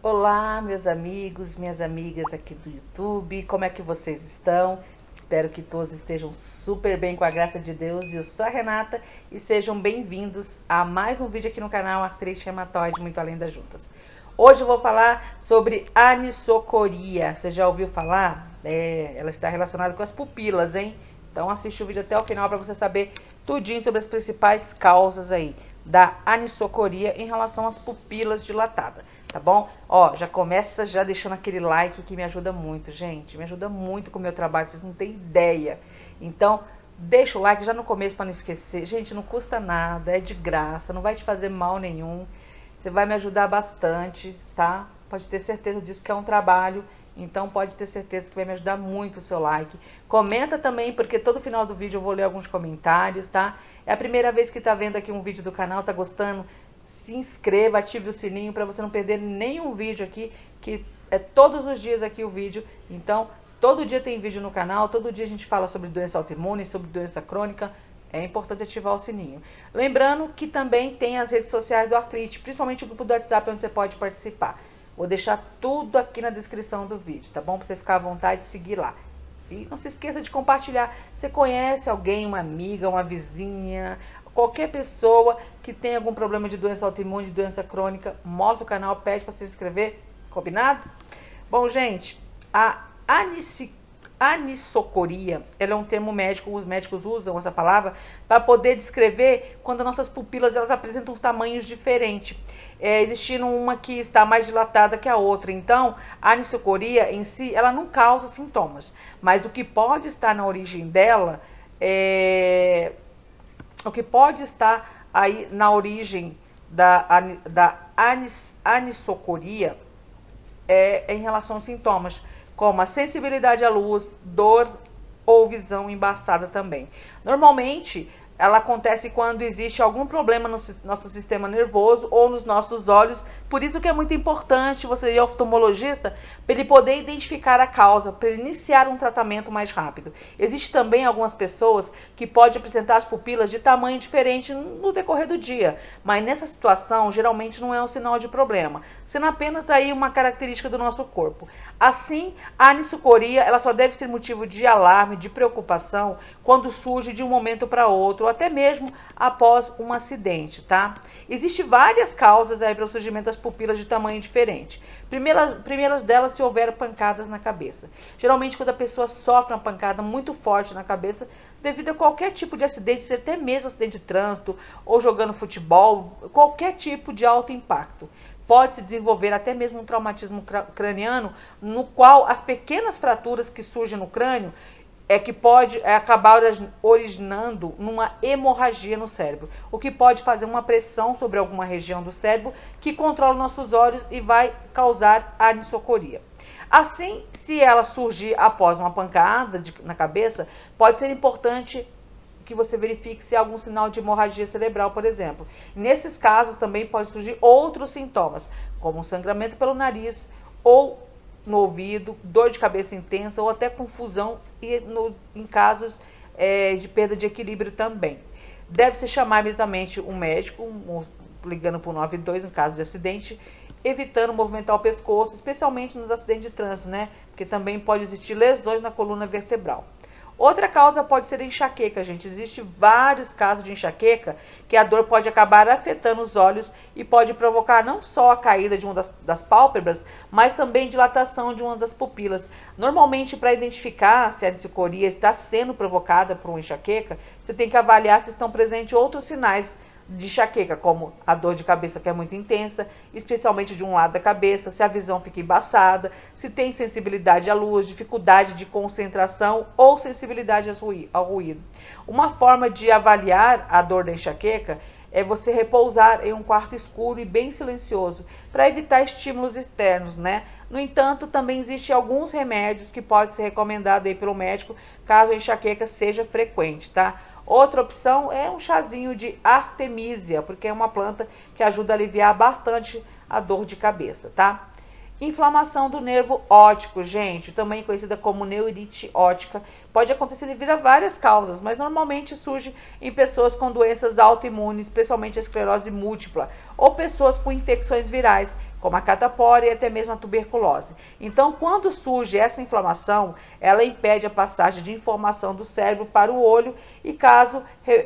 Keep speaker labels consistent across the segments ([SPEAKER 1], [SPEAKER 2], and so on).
[SPEAKER 1] Olá, meus amigos, minhas amigas aqui do YouTube, como é que vocês estão? Espero que todos estejam super bem com a graça de Deus. Eu sou a Renata e sejam bem-vindos a mais um vídeo aqui no canal Artrite Reumatoide Muito Além das Juntas. Hoje eu vou falar sobre anisocoria. Você já ouviu falar? Ela está relacionada com as pupilas, hein? Então assiste o vídeo até o final para você saber tudinho sobre as principais causas aí da anisocoria em relação às pupilas dilatadas, tá bom? Ó, já começa já deixando aquele like que me ajuda muito, gente. Me ajuda muito com o meu trabalho, vocês não têm ideia. Então, deixa o like já no começo para não esquecer. Gente, não custa nada, é de graça, não vai te fazer mal nenhum. Você vai me ajudar bastante, tá? Pode ter certeza disso que é um trabalho. Então pode ter certeza que vai me ajudar muito o seu like. Comenta também, porque todo final do vídeo eu vou ler alguns comentários, tá? É a primeira vez que tá vendo aqui um vídeo do canal, tá gostando? Se inscreva, ative o sininho para você não perder nenhum vídeo aqui, que é todos os dias aqui o vídeo. Então, todo dia tem vídeo no canal, todo dia a gente fala sobre doença autoimune, sobre doença crônica. É importante ativar o sininho. Lembrando que também tem as redes sociais do Artrite, principalmente o grupo do WhatsApp, onde você pode participar. Vou deixar tudo aqui na descrição do vídeo, tá bom? Pra você ficar à vontade de seguir lá. E não se esqueça de compartilhar. Você conhece alguém, uma amiga, uma vizinha, qualquer pessoa que tem algum problema de doença autoimune, de doença crônica, mostra o canal, pede para se inscrever. Combinado? Bom, gente, a anisocoria, ela é um termo médico, os médicos usam essa palavra para poder descrever quando as nossas pupilas elas apresentam tamanhos diferentes, existindo uma que está mais dilatada que a outra. Então, a anisocoria em si, ela não causa sintomas, mas o que pode estar na origem dela, o que pode estar aí na origem da anisocoria é em relação aos sintomas, como a sensibilidade à luz, dor ou visão embaçada também. Normalmente, ela acontece quando existe algum problema no nosso sistema nervoso ou nos nossos olhos. Por isso que é muito importante você ir ao oftalmologista para ele poder identificar a causa, para ele iniciar um tratamento mais rápido. Existe também algumas pessoas que podem apresentar as pupilas de tamanho diferente no decorrer do dia, mas nessa situação geralmente não é um sinal de problema, sendo apenas aí uma característica do nosso corpo. Assim, a anisocoria ela só deve ser motivo de alarme, de preocupação, quando surge de um momento para outro, ou até mesmo após um acidente, tá? Existem várias causas aí para o surgimento das pupilas de tamanho diferente. Primeiras delas, se houver pancadas na cabeça. Geralmente, quando a pessoa sofre uma pancada muito forte na cabeça, devido a qualquer tipo de acidente, até mesmo acidente de trânsito, ou jogando futebol, qualquer tipo de alto impacto, pode se desenvolver até mesmo um traumatismo craniano, no qual as pequenas fraturas que surgem no crânio que pode acabar originando numa hemorragia no cérebro, o que pode fazer uma pressão sobre alguma região do cérebro que controla nossos olhos e vai causar a anisocoria. Assim, se ela surgir após uma pancada na cabeça, pode ser importante que você verifique se há algum sinal de hemorragia cerebral, por exemplo. Nesses casos também pode surgir outros sintomas, como sangramento pelo nariz ou no ouvido, dor de cabeça intensa ou até confusão e em casos de perda de equilíbrio também. Deve-se chamar imediatamente um médico, ligando para o 92 no caso de acidente, evitando movimentar o pescoço, especialmente nos acidentes de trânsito, né? Porque também pode existir lesões na coluna vertebral. Outra causa pode ser a enxaqueca, gente. Existem vários casos de enxaqueca que a dor pode acabar afetando os olhos e pode provocar não só a caída de uma das pálpebras, mas também dilatação de uma das pupilas. Normalmente, para identificar se a anisocoria está sendo provocada por uma enxaqueca, você tem que avaliar se estão presentes outros sinais de enxaqueca, como a dor de cabeça que é muito intensa, especialmente de um lado da cabeça, se a visão fica embaçada, se tem sensibilidade à luz, dificuldade de concentração ou sensibilidade ao ruído. Uma forma de avaliar a dor da enxaqueca é você repousar em um quarto escuro e bem silencioso, para evitar estímulos externos, né? No entanto, também existem alguns remédios que podem ser recomendados aí pelo médico, caso a enxaqueca seja frequente, tá? Outra opção é um chazinho de artemisia, porque é uma planta que ajuda a aliviar bastante a dor de cabeça, tá? Inflamação do nervo óptico, gente, também conhecida como neurite óptica, pode acontecer devido a várias causas, mas normalmente surge em pessoas com doenças autoimunes, especialmente a esclerose múltipla, ou pessoas com infecções virais, como a catapora e até mesmo a tuberculose. Então, quando surge essa inflamação, ela impede a passagem de informação do cérebro para o olho e caso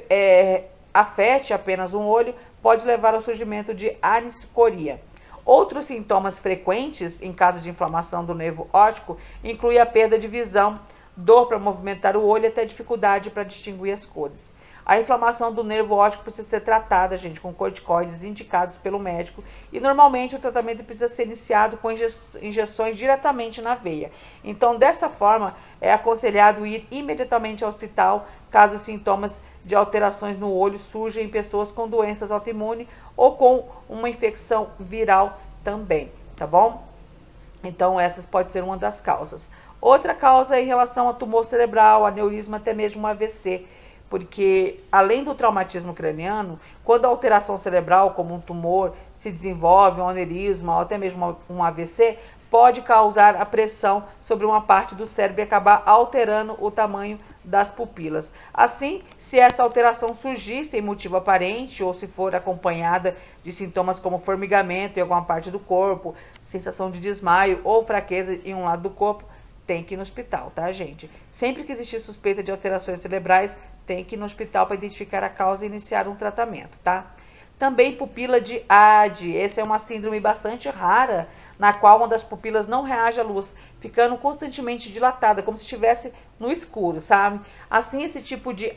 [SPEAKER 1] afete apenas um olho, pode levar ao surgimento de anisocoria. Outros sintomas frequentes em caso de inflamação do nervo óptico incluem a perda de visão, dor para movimentar o olho e até dificuldade para distinguir as cores. A inflamação do nervo óptico precisa ser tratada, gente, com corticoides indicados pelo médico e normalmente o tratamento precisa ser iniciado com injeções diretamente na veia. Então, dessa forma, é aconselhado ir imediatamente ao hospital caso os sintomas de alterações no olho surjam em pessoas com doenças autoimunes ou com uma infecção viral também, tá bom? Então, essas pode ser uma das causas. Outra causa é em relação a tumor cerebral, aneurisma, até mesmo um AVC, porque além do traumatismo craniano, quando a alteração cerebral, como um tumor, se desenvolve, um aneurisma ou até mesmo um AVC, pode causar a pressão sobre uma parte do cérebro e acabar alterando o tamanho das pupilas. Assim, se essa alteração surgir sem motivo aparente ou se for acompanhada de sintomas como formigamento em alguma parte do corpo, sensação de desmaio ou fraqueza em um lado do corpo, tem que ir no hospital, tá, gente? Sempre que existir suspeita de alterações cerebrais, tem que ir no hospital para identificar a causa e iniciar um tratamento, tá? Também pupila de Ade. Essa é uma síndrome bastante rara, na qual uma das pupilas não reage à luz, ficando constantemente dilatada, como se estivesse no escuro, sabe? Assim, esse tipo de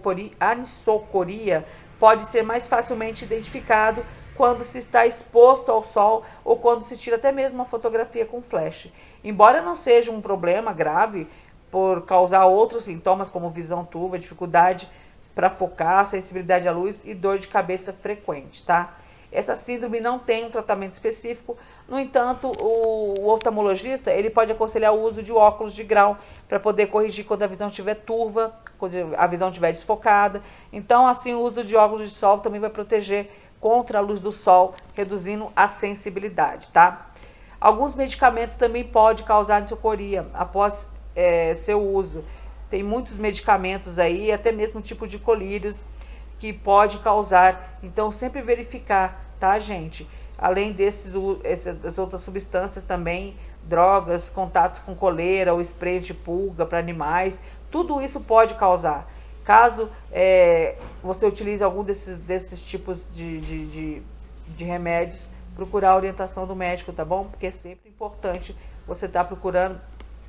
[SPEAKER 1] anisocoria pode ser mais facilmente identificado quando se está exposto ao sol ou quando se tira até mesmo uma fotografia com flash. Embora não seja um problema grave por causar outros sintomas como visão turva, dificuldade para focar, sensibilidade à luz e dor de cabeça frequente, tá? Essa síndrome não tem um tratamento específico, no entanto, o oftalmologista ele pode aconselhar o uso de óculos de grau para poder corrigir quando a visão estiver turva, quando a visão estiver desfocada. Então, assim, o uso de óculos de sol também vai proteger contra a luz do sol, reduzindo a sensibilidade, tá? Alguns medicamentos também podem causar anisocoria após seu uso. Tem muitos medicamentos aí, até mesmo tipo de colírios, que pode causar. Então, sempre verificar, tá, gente? Além das outras substâncias também, drogas, contatos com coleira ou spray de pulga para animais, tudo isso pode causar. Caso você utilize algum desses tipos de remédios, procurar a orientação do médico, tá bom? Porque é sempre importante você estar procurando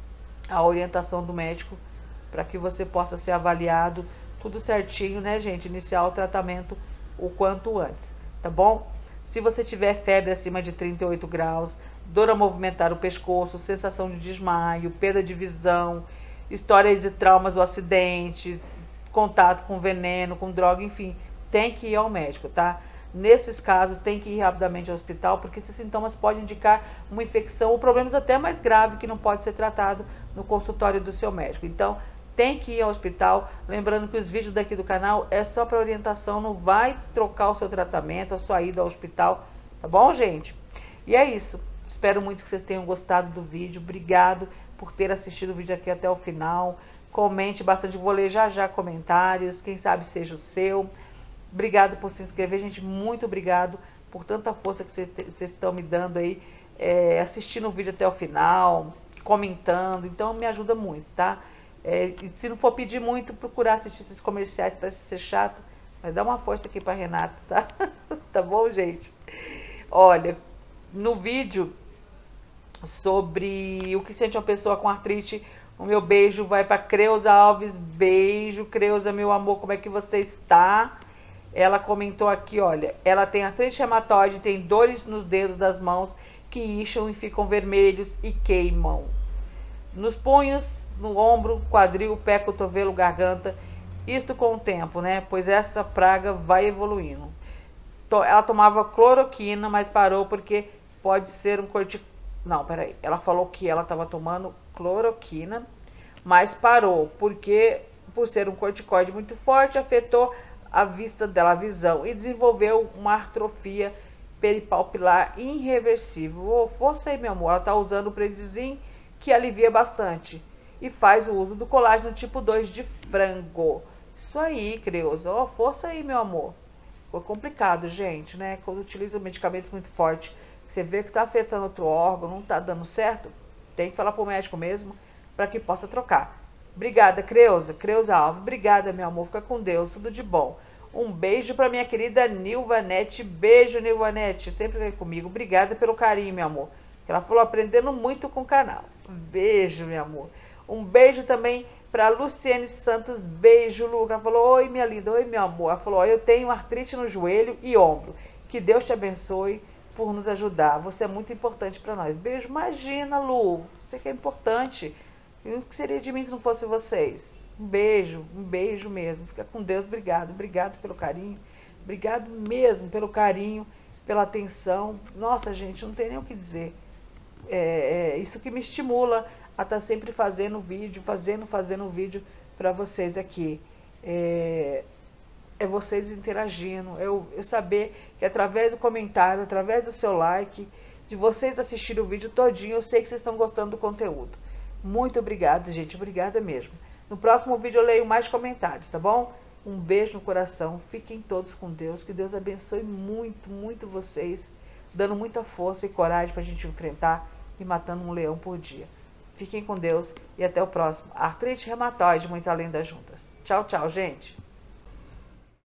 [SPEAKER 1] a orientação do médico para que você possa ser avaliado tudo certinho, né, gente? Iniciar o tratamento o quanto antes, tá bom? Se você tiver febre acima de 38 graus, dor a movimentar o pescoço, sensação de desmaio, perda de visão, história de traumas ou acidentes, contato com veneno, com droga, enfim, tem que ir ao médico, tá? Nesses casos, tem que ir rapidamente ao hospital, porque esses sintomas podem indicar uma infecção ou problemas até mais graves que não pode ser tratado no consultório do seu médico. Então, tem que ir ao hospital. Lembrando que os vídeos daqui do canal é só para orientação, não vai trocar o seu tratamento, a sua ida ao hospital, tá bom, gente? E é isso. Espero muito que vocês tenham gostado do vídeo. Obrigado por ter assistido o vídeo aqui até o final. Comente bastante, vou ler já comentários, quem sabe seja o seu. Obrigado por se inscrever, gente, muito obrigado por tanta força que vocês estão me dando aí, assistindo o vídeo até o final, comentando, então me ajuda muito, tá? E se não for pedir muito, procurar assistir esses comerciais, parece ser chato, mas dá uma força aqui pra Renata, tá? Tá bom, gente? Olha, no vídeo sobre o que sente uma pessoa com artrite, o meu beijo vai pra Creuza Alves. Beijo, Creuza, meu amor, como é que você está? Ela comentou aqui, olha, ela tem artrite reumatoide, tem dores nos dedos das mãos que incham e ficam vermelhos e queimam. Nos punhos, no ombro, quadril, pé, cotovelo, garganta. Isto com o tempo, né? Pois essa praga vai evoluindo. Ela tomava cloroquina, mas parou porque pode ser um corticoide. Não, peraí. Ela falou que ela estava tomando cloroquina, mas parou porque, por ser um corticoide muito forte, afetou a vista dela, a visão, e desenvolveu uma atrofia peripalpilar irreversível. Oh, força aí, meu amor. Ela tá usando o Predizin, que alivia bastante. E faz o uso do colágeno tipo 2 de frango. Isso aí, Creuza. Oh, força aí, meu amor. Ficou complicado, gente, né? Quando utiliza medicamentos muito fortes, você vê que está afetando outro órgão, não está dando certo, tem que falar para o médico mesmo, para que possa trocar. Obrigada, Creuza Alves. Obrigada, meu amor. Fica com Deus. Tudo de bom. Um beijo para minha querida Nilvanete. Beijo, Nilvanete. Sempre aí comigo. Obrigada pelo carinho, meu amor. Ela falou aprendendo muito com o canal. Beijo, meu amor. Um beijo também para Luciene Santos. Beijo, Lu. Ela falou, oi, minha linda. Oi, meu amor. Ela falou, eu tenho artrite no joelho e ombro. Que Deus te abençoe por nos ajudar. Você é muito importante para nós. Beijo. Imagina, Lu. Você que é importante. E o que seria de mim se não fosse vocês? Um beijo mesmo. Fica com Deus, obrigado. Obrigado pelo carinho. Obrigado mesmo pelo carinho, pela atenção. Nossa, gente, não tem nem o que dizer. É isso que me estimula a estar sempre fazendo vídeo, fazendo vídeo para vocês aqui. É vocês interagindo, eu saber que através do comentário, através do seu like, de vocês assistirem o vídeo todinho, eu sei que vocês estão gostando do conteúdo. Muito obrigada, gente. Obrigada mesmo. No próximo vídeo eu leio mais comentários, tá bom? Um beijo no coração. Fiquem todos com Deus. Que Deus abençoe muito, muito vocês. Dando muita força e coragem pra gente enfrentar e matando um leão por dia. Fiquem com Deus e até o próximo. Artrite reumatoide, muito além das juntas. Tchau, tchau, gente.